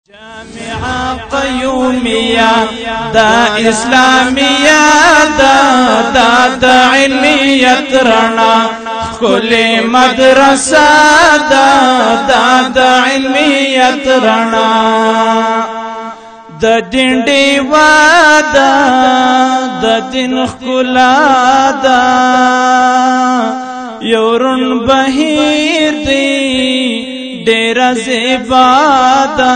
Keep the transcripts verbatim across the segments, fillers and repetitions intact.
جامعة قيومية دا إسلامية دا دا دا علمية رنا كل مدرسة دا دا دا علمية رنا دا دين ديوادا دا دين خلادا يورن بهير دي ډیر زیبادا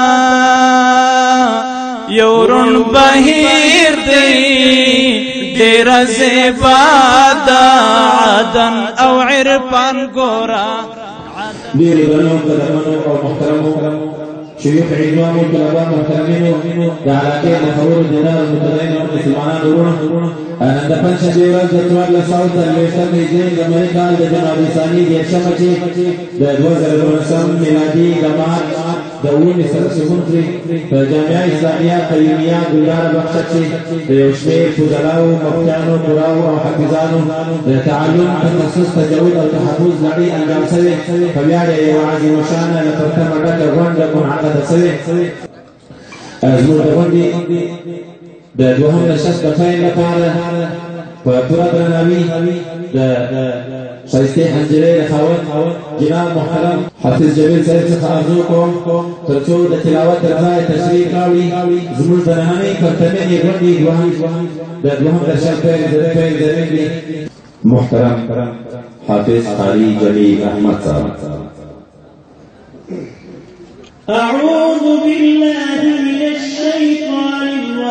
یورن بهیر دی ډیر زیبادا عدن او عرفان ګورا ډیر بنو قدمونو او محترمو شيوخ عوام طلباء محترمين د علاقې د خبرو جنرال متدین او مسلمانانو ورونو نن د پنځه ورځې د څوارلس سوه څلوېښتم هجري د مې کال د جنوري ثاني دیرشمه چې د دوه زره دولسم میلادي د مارچ د اوومې سره سمون کړي په جامعه اسلامیه قیومیه ګلدار بخښه چې د یو شمېر فضلاو مفتیانو قراو او حافظانو د تعلم تخصص تجوید او تحفظ لړۍ انجام شوې په ویاړ یې یوه عظیمشانه له ترتمه ډکه غونډه منعقده شوې زموږ د غونډې د دوهم نشست د پیل لپاره په پوره درناوي د ښایستې حنجرې د خاوند جناب محترم حافظ جمیل صاحب څخه ارزو کوم تر څو د تلاوت تر ځایه تشریف راوړي زموږ د نننۍ پرتمینې غونډې د دوهم درشل پیل پیل زمین دی محترم حافظ قاري جمیل احمد صاحب. أعوذ بالله من الشيطان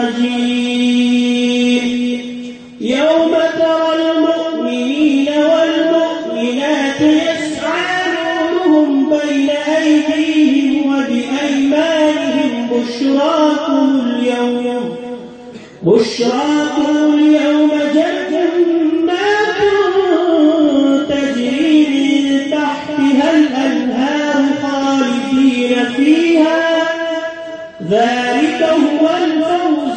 الرجيم يوم ترى المؤمنين والمؤمنات يسعى نورهم بين أيديهم وبأيمانهم بشراكم اليوم بشراكم اليوم جنات تجري من تحتها الأنهار خالدين فيها ذلك هو الفوز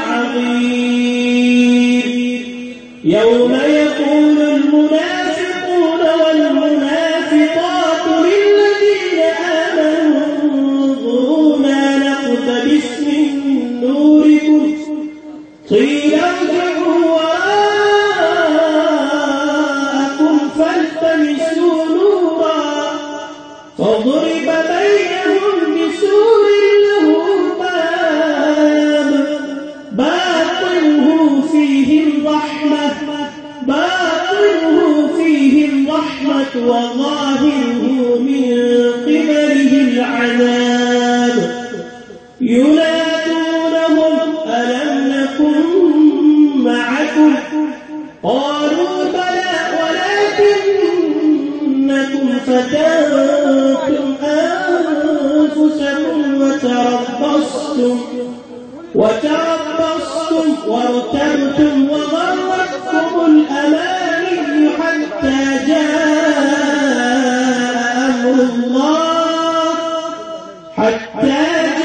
العظيم يوم يقول المنافقون والمنافقات للذين آمنوا انظرونا نقتبس من نوركم قيل ارجعوا وراءكم فالتمسوا نورا فضرب بينهم بسور له باب باطنه فيه الرحمة باطنه فيه الرحمة وظاهره من قبله العذاب ينادونهم ألم نكن معكم قالوا بلى ولكنكم فتنتم أنفسكم وتربصتم وتربصتم وارتبتم وغرتكم الأماني حتى جاء أمر الله حتى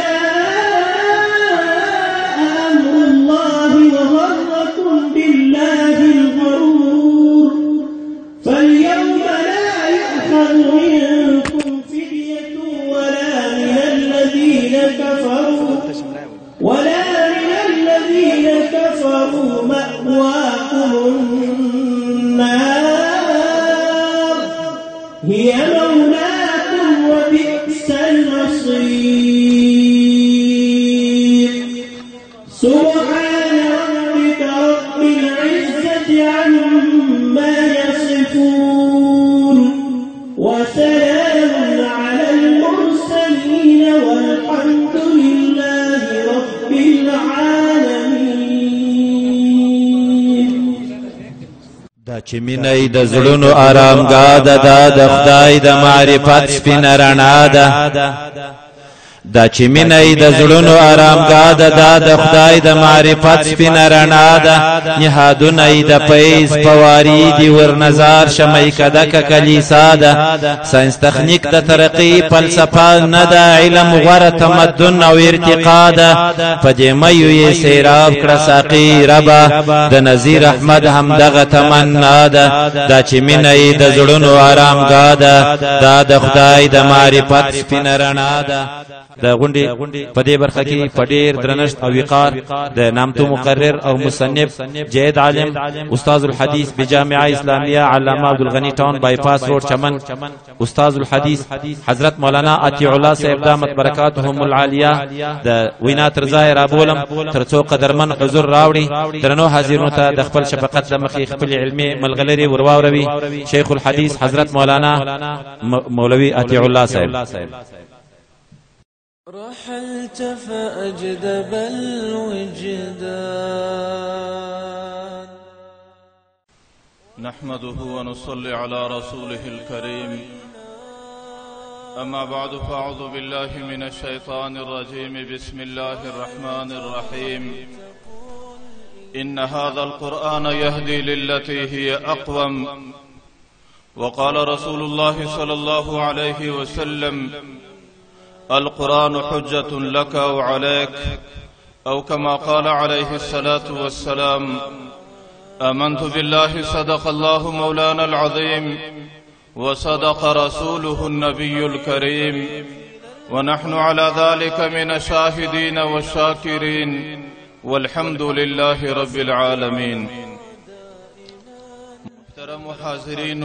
جاء أمر الله وغركم بالله الغرور فاليوم لا يؤخذ منكم فدية ولا من الذين كفروا ولا من الذين كفروا مأواكم النار هي مولاكم وبئس المصير سبحان ربك رب العزة عما يصفون وسلام على المرسلين والحمد لله رب العالمين. دا چې مینه د زړونو آرامګاه ده دا د خدای د معرفت سپینه رڼا ده دا چې مینه د زړونو آرامګاه ده دا د خدای د معرفت سپینه رڼا ده نهادونه د فیض پواري دي ورنظار شمعې کدکه کلیسا ده ساینس تخنیک د ترقي فلسفه نه ده علم غوره تمدن او ارتقا ده په دې میو یې سیراب کړه ساقي ربه د نذیر احمد همدغه تمنا ده دا چې مینه د زړونو آرامګاه ده دا د خدای د معرفت سپینه رڼا ده د غونډې په دې برخه کې په ډېر درنښت او وقار د نامتو مقرر او مصنف جید عالم استاد الحدیث بجامعه اسلامیه علامه عبدالغنی ټاون بایپاس روډ چمن استاد الحدیث حضرت مولانا عطیع الله صاحب دامت برکاتهم العالیه د وینا تر ځای رابولم ترڅو قدرمن حضور راوړي درنو حاضرینو ته د خپل شفقت له مخې خپل علمي ملغلرې ورواوروي شیخ الحدیث حضرت مولانا مولوي عطیع الله صاحب. رحلت فأجدب الوجدان نحمده ونصلي على رسوله الكريم أما بعد فأعوذ بالله من الشيطان الرجيم بسم الله الرحمن الرحيم إن هذا القرآن يهدي للتي هي أقوم وقال رسول الله صلى الله عليه وسلم القرآن حجة لك أو عليك أو كما قال عليه الصلاة والسلام آمنت بالله صدق الله مولانا العظيم وصدق رسوله النبي الكريم ونحن على ذلك من الشاهدين والشاكرين والحمد لله رب العالمين. محترم حاضرین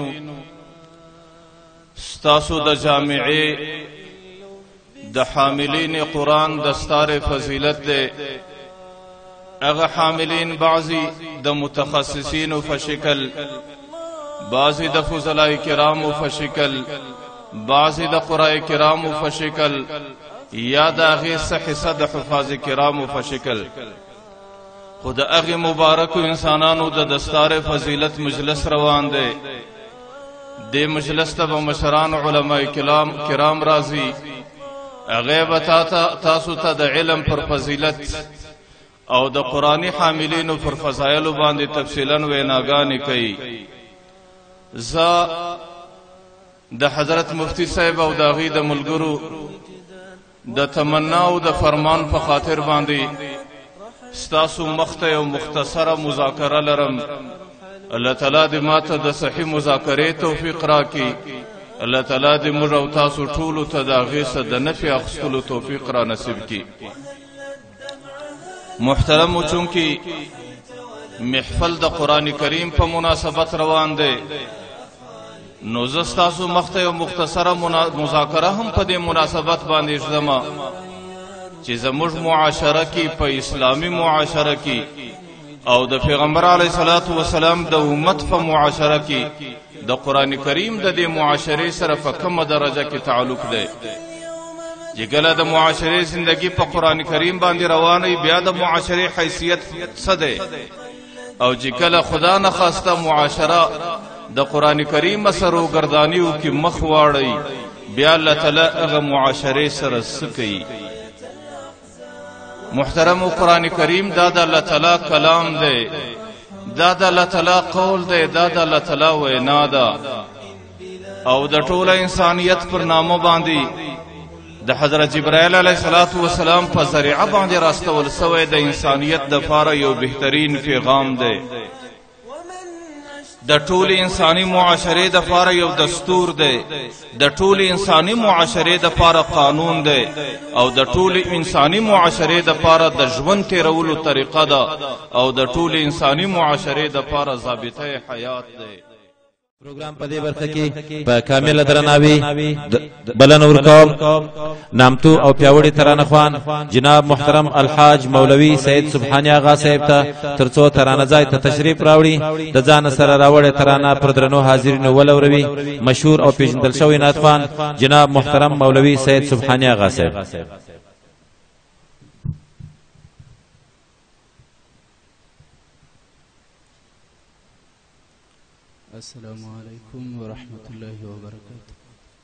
ستاسو د جامعه د حاملین قرآن دستار فضیلت دے اغا حاملین بعضی د متخصصین فشکل بعضی د فضلاء کرام فشکل بعضی د قراء کرام فشکل یا د اغی حصہ د حفاظ کرام فشکل خود اغی مبارک انسانانو د دستار فضیلت مجلس روان دے دے مجلس تب مشران علماء کرام رازی اغیب تاسو تا د علم پر فضیلت او د قرآنی حاملینو پر فضائلو باندې تفصیلا ویناګانی کوي. زا د حضرت مفتی صاحب او د غی د ملګرو د تمنا او د فرمان په خاطر باندې ستاسو مخته او مختصره مذاکره لرم. الله تعالی دې ماته د صحیح مذاکره توفیق راکړي. الله تعالی دې موږ او تاسو ټولو ته د هغې څخه د نفع اخیستلو توفیق را نصیب کړي. محترمو چونکې محفل د قرآن کریم په مناسبت روان دی نو زه ستاسو مخته یو مختصره مذاکره هم په دې مناسبت باندې ږدمه چې زموږ معاشره کې په اسلامي معاشره کې او د پیغمبر علیه الصلاة والسلام د امت په معاشره کې د قرآن کریم د دې معاشرې سره په کومه درجه کې تعلق دی. چې کله د معاشرې زندگی په قرآن کریم باندې روانه بیا د معاشرې حیثیت څه دی او چې کله خدا نخواسته معاشره د قرآن کریم سره وګرداني وکړي مخ واړوي بیا الله تعالی هغه معاشرې سره څه کوي. محترم قرآن کریم دا د الله تعالی کلام دی دا د الله تعالی قول دی دا د الله تعالی وینا ده او د ټول انسانیت پر نامه باندې د حضرت جبرائیل علیه السلام په ذریعه باندې راستول سوی د انسانیت د پاره یو بهترین پیغام دی. د ټول انساني معاشره د پاره یو دستور دی د ټول انساني معاشره د پاره قانون دی او د ټول انساني معاشره د پاره د ژوند تیرولو طریقه ده او د ټول انساني معاشره د پاره ضابطه حیات دی. پروګرام په دې برخه کې په کامل درناوي بلن ورکوم نامتو او پیاوړي ترانه خوان جناب محترم الحاج مولوي سید سبحانی آغا صاحب ته ترڅو ترانه ځای ته تشریف راوړي د ځان سره راوړې ترانه پر درنو حاضرینو ولوروي مشهور او پیژندل شوی نعت خوان جناب محترم مولوي سید سبحانی آغا صاحب. السلام علیکم ورحمۃ اللہ وبرکاتہ.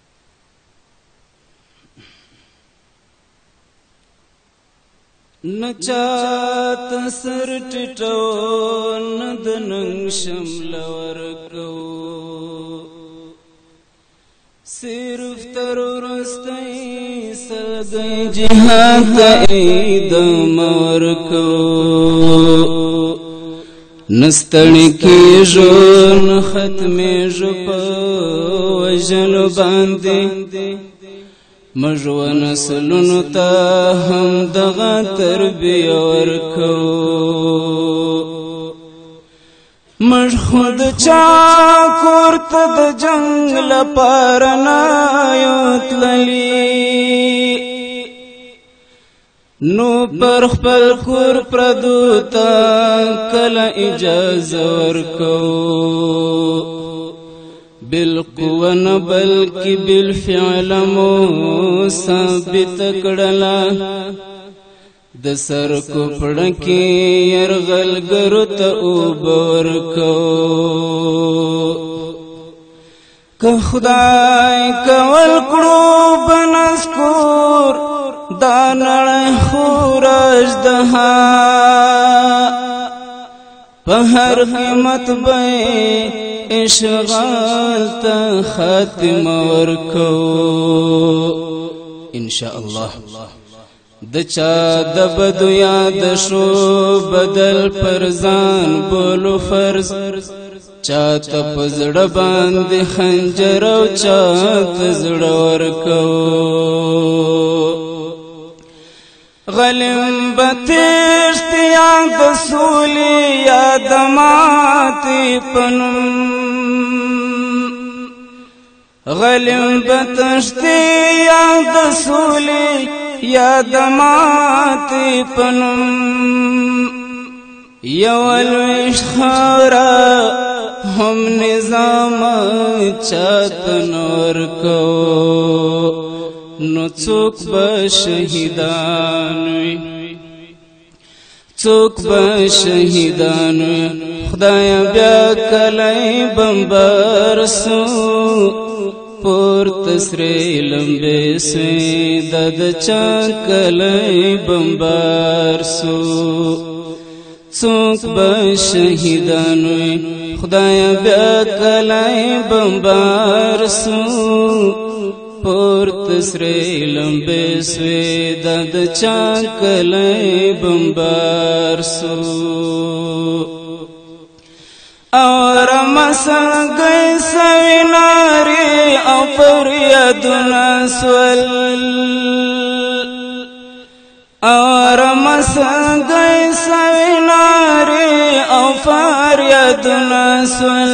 نچات سر ټټو ندننګ شمل ورکو صرف تر ورستۍ سلګي جهاد ته ایدم ورکو نستړی کېږو نه ختمېږو په وژنو باندې مجو نسلونو ته هم دغه تربیه ورکو مج خود چا کور ته د جنگ لپاره نه یو تللی نو پر خپل کور پردو ته کله اجازه ورکو بالقوه نه بلکې بالفعل مو ثابت کړله د سر کوپړه کې یرغلګرو ته اوبه ورکو که خدای کول کړو بنسکور دا نړۍ خو رژدها په هر قیمت به اشغال ته خاتمه ورکو انشاء الله د چا د بدو یاد شو بدل پر ځان بولو فرض چا ته په زړه باندې خنجر او چا ته زړه ورکو غلم بتشتیا د سولي یاد ماتي پنم غلم بتشتیا د سولي یاد ماتي پنم یولوش خارا هم نظام چاته نور کو نو څوک به شهیدان وي څوک به شهیدان وي خدایا بیا کله بمبار سو پورته سرې لمبې سوې د چا کله بمبار سو څوک به شهیدان وي خدایا بیا کله بمبار سو پورته سرې لمبې سوې د چا کله بمبار سو اور مسلګي سویناري او فریادونه سول اور مسلګي سویناري او فریادونه سول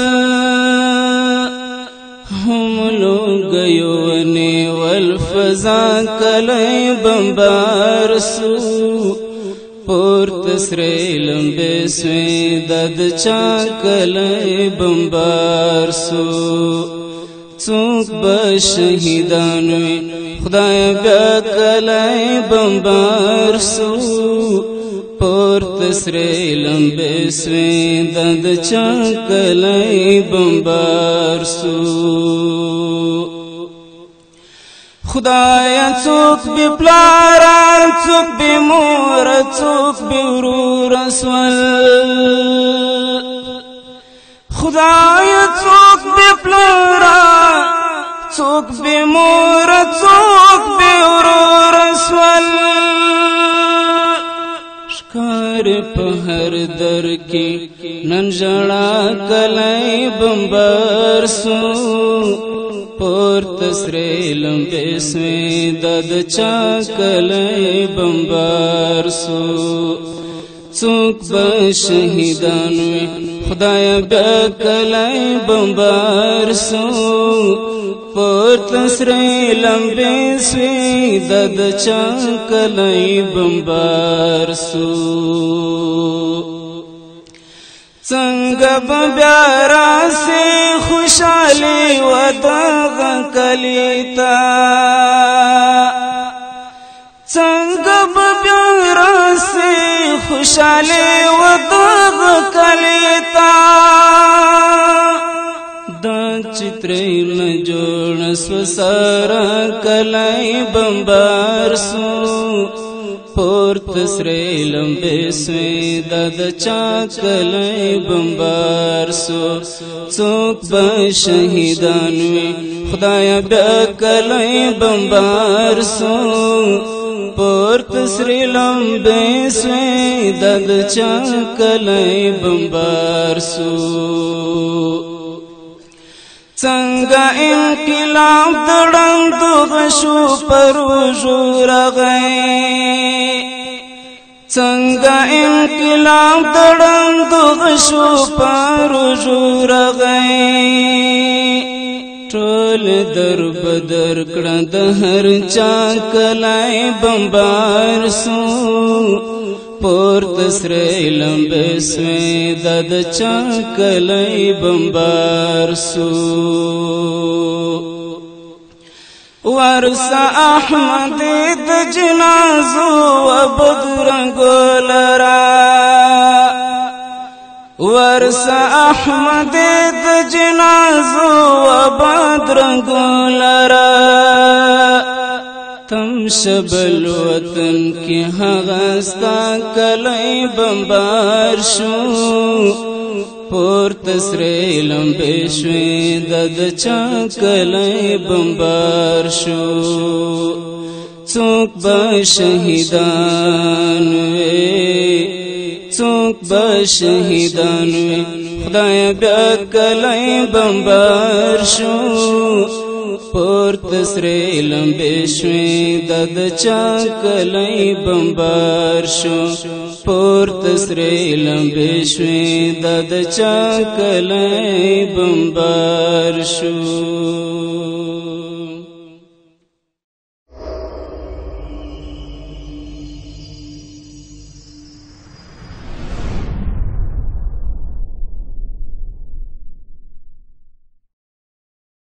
هم لوګيو ني والفزا کله بمبار سو پورته سرې لمبې سوې د چا کله بمبار سو څوک به شهیدان وي خدایا بیا کله بمبار سو پورته سرې لمبې سوې د چا کله بمبار سو خدایا څوک بی پلارا څوک بی مور څوک بی ورور اسول خدایا څوک بی پلارا څوک بی مور څوک بی ورور اسول شکار په هر در کې نن ژړا کله بمبار سو پورته سرې لمبې سوې د چا کله بمبار سو څوک به شهیدان وي خدایا بیا کله بمبار سو پورته سرې لمبې سوې د چا کله بمبار سو څنګه بیا راسي خوشالي ودغه کلیتا څنګه بیا راسي خوشالي ودغه کلیتا دا چترې نه جوړ سو سارا کله بمبار سو پورته سرې لمبې سوې د چا کله بمبار سو څوک به شهیدان وي خدایا بیا کله بمبار سو پورته سرې لمبې سوې د چا کله بمبار سو څنګه انقلاب دړندو غشو پروژو رغی څنګه انقلاب دړندو غشو پروژو رغی ټول در بدر کړه د هر چا کلای بمبار سو پورته سره لمبه سوی د د چا کلای بمبار سو ورسا احمد د جنازو وبدرنګو لرا ورسا احمد د جنازو وبدرنګو لرا تم شبل وطن کی هغستا کلی بمبار شو پور تسری لمبه شوی د د چا کلی بمبار شو څوک به شهیدان وی څوک به شهیدان وی خدای بیا کلی بمبار شو پور تسری لمبه شوی د د چا کلی بمبار شو پور تسری لمبه شوی د د چا کلی بمبار شو